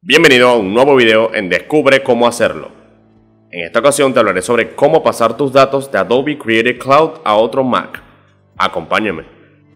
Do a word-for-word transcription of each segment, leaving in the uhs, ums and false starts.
Bienvenido a un nuevo video en Descubre cómo hacerlo. En esta ocasión te hablaré sobre cómo pasar tus datos de Adobe Creative Cloud a otro Mac. Acompáñame.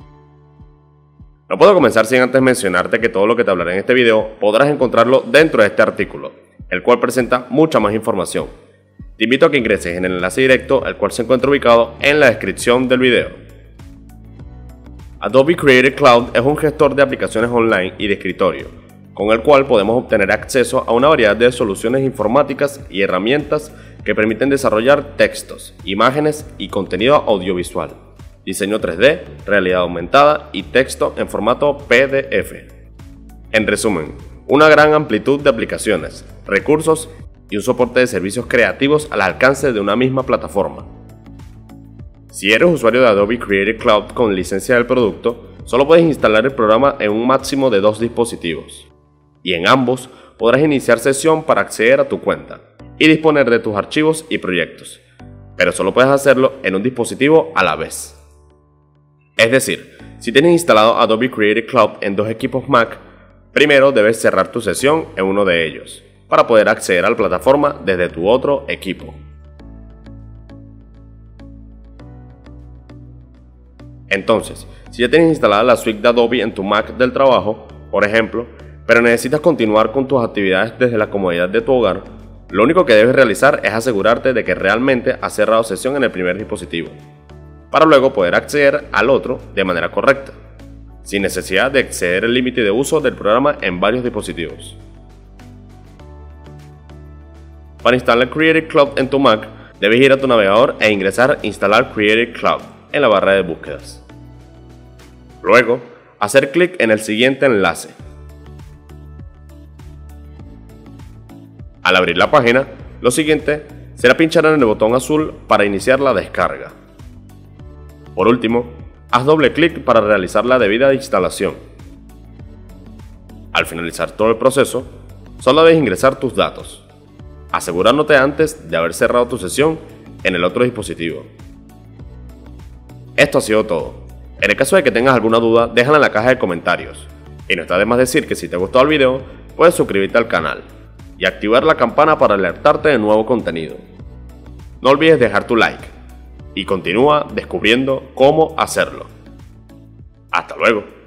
No puedo comenzar sin antes mencionarte que todo lo que te hablaré en este video podrás encontrarlo dentro de este artículo, el cual presenta mucha más información. Te invito a que ingreses en el enlace directo, el cual se encuentra ubicado en la descripción del video. Adobe Creative Cloud es un gestor de aplicaciones online y de escritorio, con el cual podemos obtener acceso a una variedad de soluciones informáticas y herramientas que permiten desarrollar textos, imágenes y contenido audiovisual, diseño tres D, realidad aumentada y texto en formato P D F. En resumen, una gran amplitud de aplicaciones, recursos y un soporte de servicios creativos al alcance de una misma plataforma. Si eres usuario de Adobe Creative Cloud con licencia del producto, solo puedes instalar el programa en un máximo de dos dispositivos, y en ambos podrás iniciar sesión para acceder a tu cuenta y disponer de tus archivos y proyectos, pero solo puedes hacerlo en un dispositivo a la vez. Es decir, si tienes instalado Adobe Creative Cloud en dos equipos Mac, primero debes cerrar tu sesión en uno de ellos para poder acceder a la plataforma desde tu otro equipo. Entonces, si ya tienes instalada la suite de Adobe en tu Mac del trabajo, por ejemplo, pero necesitas continuar con tus actividades desde la comodidad de tu hogar, lo único que debes realizar es asegurarte de que realmente has cerrado sesión en el primer dispositivo, para luego poder acceder al otro de manera correcta, sin necesidad de exceder el límite de uso del programa en varios dispositivos. Para instalar Creative Cloud en tu Mac, debes ir a tu navegador e ingresar Instalar Creative Cloud en la barra de búsquedas. Luego, hacer clic en el siguiente enlace. Al abrir la página, lo siguiente será pinchar en el botón azul para iniciar la descarga. Por último, haz doble clic para realizar la debida instalación. Al finalizar todo el proceso, solo debes ingresar tus datos, asegurándote antes de haber cerrado tu sesión en el otro dispositivo. Esto ha sido todo. En el caso de que tengas alguna duda, déjala en la caja de comentarios. Y no está de más decir que si te gustó el video, puedes suscribirte al canal y activar la campana para alertarte de nuevo contenido. No olvides dejar tu like y continúa descubriendo cómo hacerlo. Hasta luego.